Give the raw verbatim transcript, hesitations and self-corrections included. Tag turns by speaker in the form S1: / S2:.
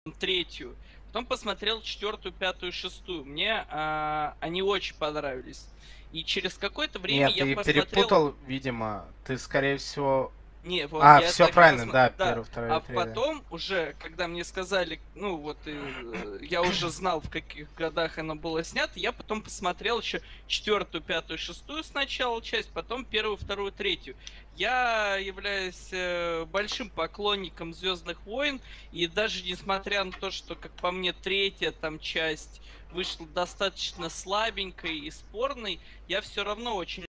S1: третью, потом посмотрел четвертую, пятую, шестую. Мне а, они очень понравились. И через какое-то время
S2: Нет,
S1: я
S2: ты
S1: посмотрел...
S2: перепутал, видимо. Ты, скорее всего...
S1: Не, вот
S2: А,
S1: я
S2: все
S1: так и
S2: правильно,
S1: посмотрел.
S2: да,
S1: Да.
S2: первый, второй,
S1: А
S2: третий.
S1: потом уже, когда мне сказали, ну вот э, я уже знал, в каких годах оно было снято, я потом посмотрел еще четвертую, пятую, шестую сначала часть, потом первую, вторую, третью. Я являюсь э, большим поклонником Звездных войн, и даже несмотря на то, что, как по мне, третья там часть вышла достаточно слабенькой и спорной, я все равно очень